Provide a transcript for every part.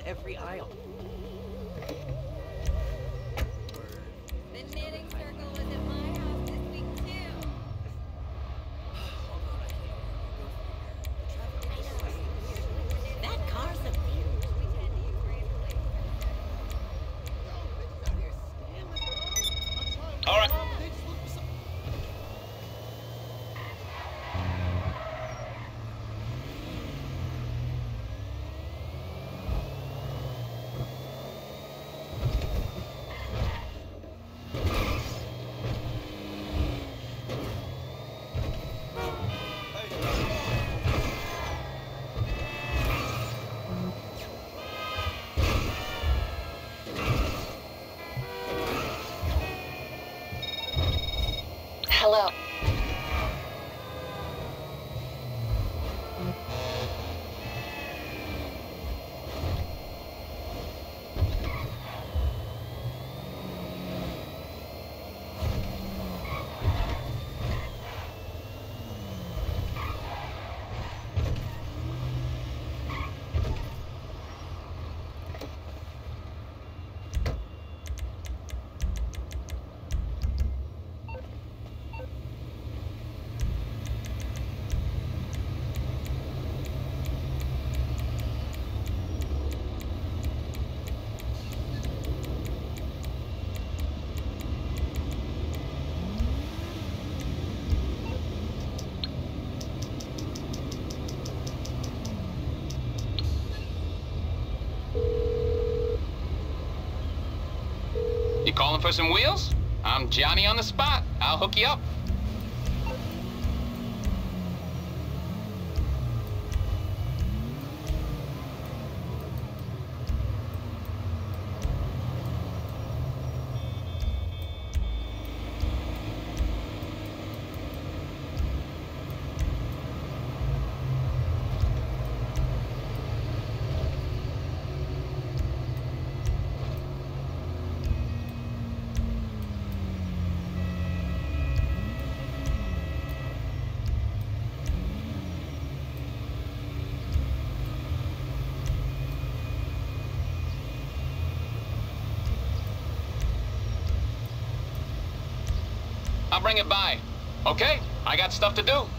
every aisle. The knitting circle was at my house this week too. That car's a beaut. We tend to use gracefully. All right. Hello. You calling for some wheels? I'm Johnny on the spot. I'll hook you up. I'll bring it by. Okay, I got stuff to do.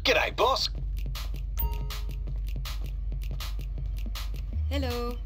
G'day, boss. Hello.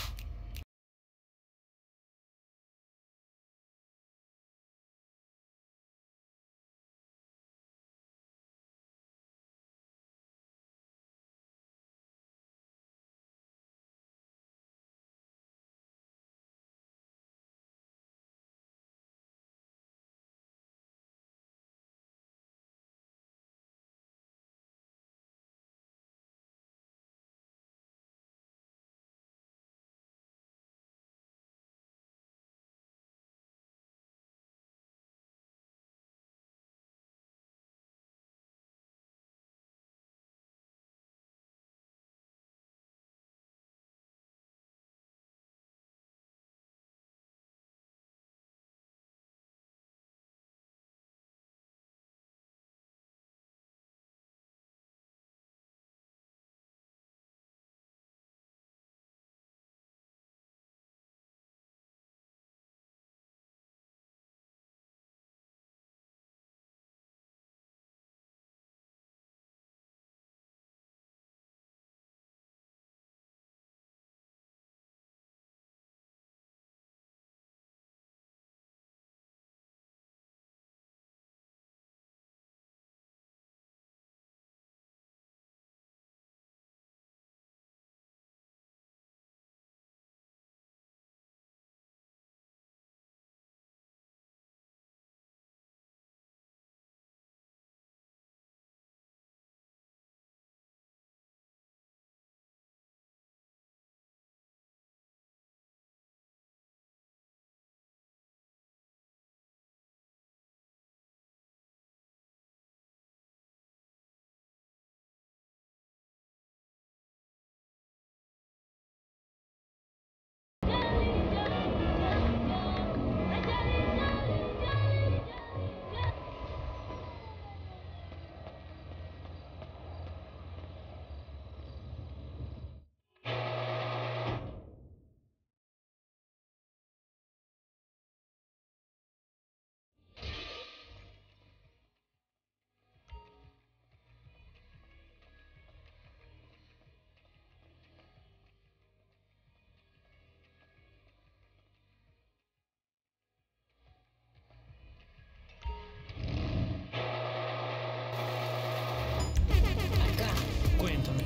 Acá. Cuéntame.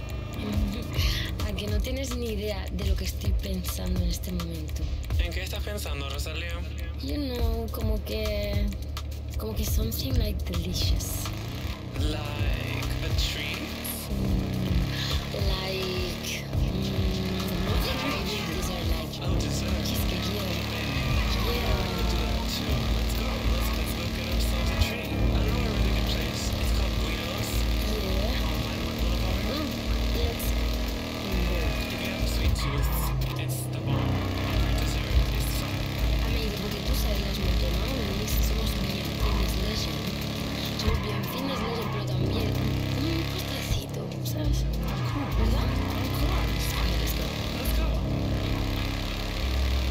A que no tienes ni idea de lo que estoy pensando en este momento. ¿En qué estás pensando, Rosalía? You know, como que something like delicious. Like a treat? Like, nothing really dessert like. Oh, dessert. Es que quiero. Do that too. Let's go. Let's go get ourselves a treat. I know a really good place. It's called Guido's Yeah. on Vinewood Boulevard. Let's go. If you have a sweet tooth, it's the bomb. Every dessert is fine. Amigo, porque tú sabes las McDonald's somos bien fitness legend. Somos bien fitness legend, pero también un postrecito, ¿sabes? ¿Verdad? Of course. Let's go. Let's go.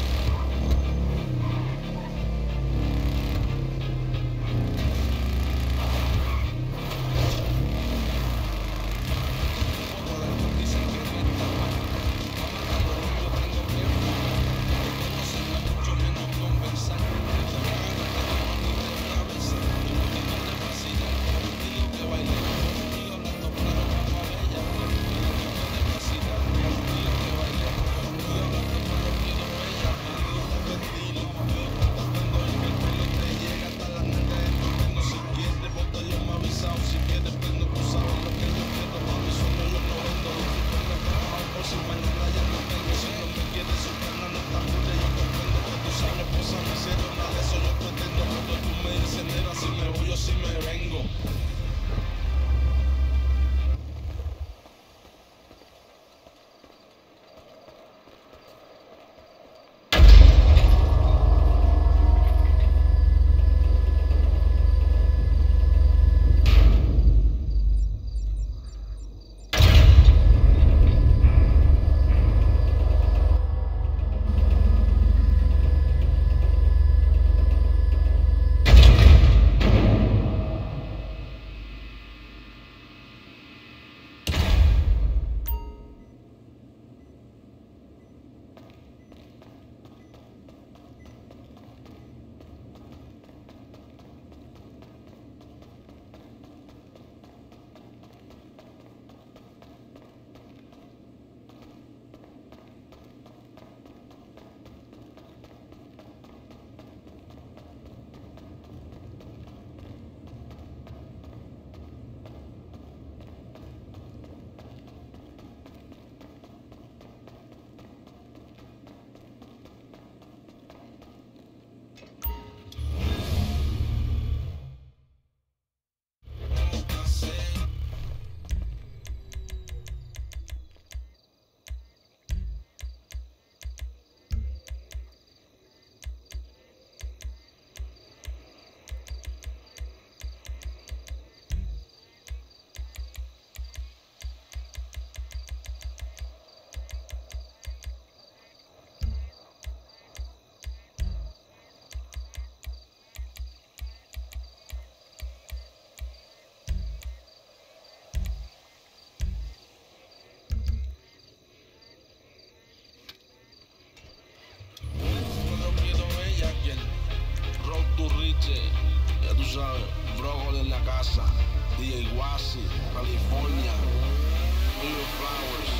sabes, brócoli en la casa. DJ Wasi, California, Blue Flowers.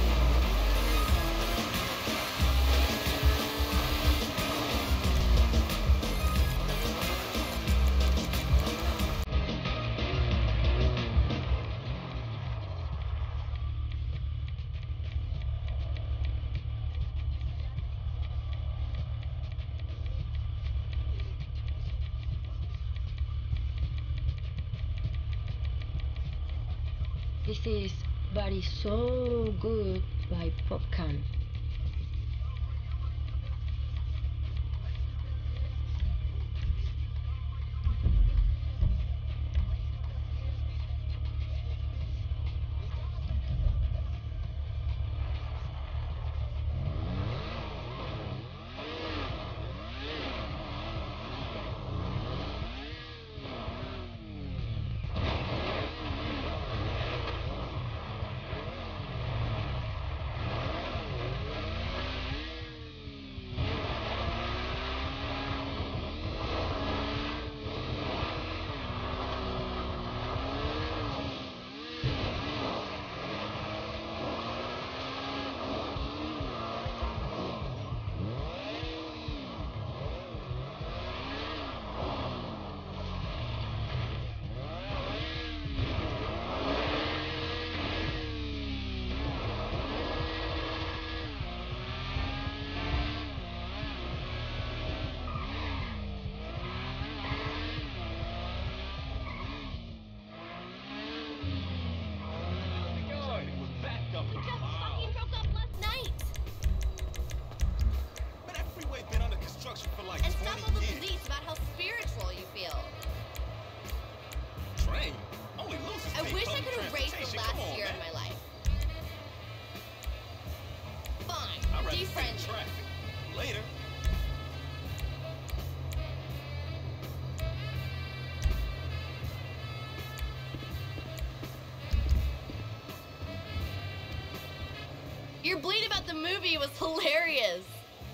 This is Body So Good by Popcorn. For like And 20 stop all the years. beliefs about how spiritual you feel. Train? Only losers I take wish I public could erase the transportation. last Come on, year man. of my life. Fine, I'd rather sit in defriend you. traffic. Later. Your bleed about the movie was hilarious.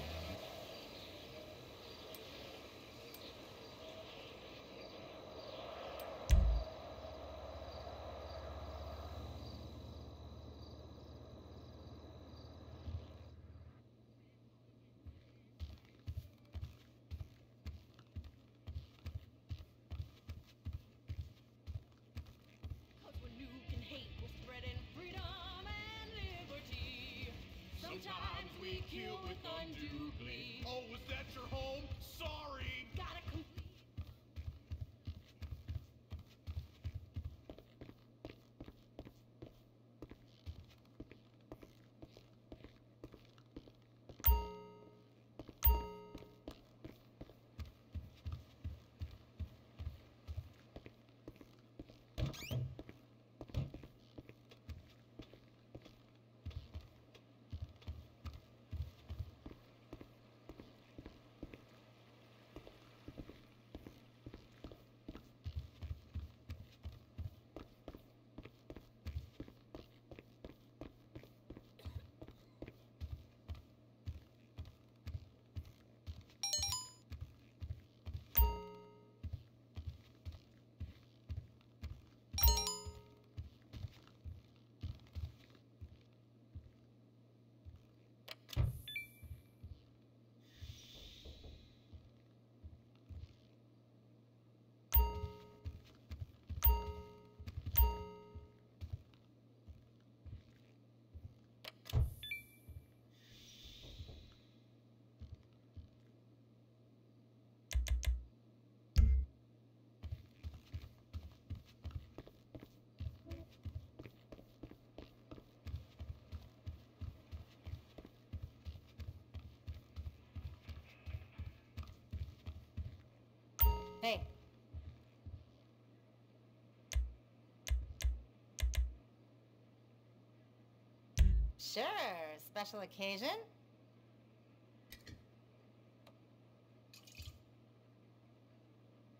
Sometimes we kill with undue glee. Oh, was that your home? Sorry. Gotta complete. Hey. Sure, special occasion?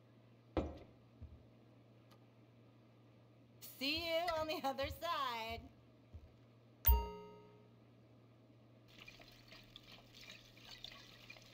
See you on the other side.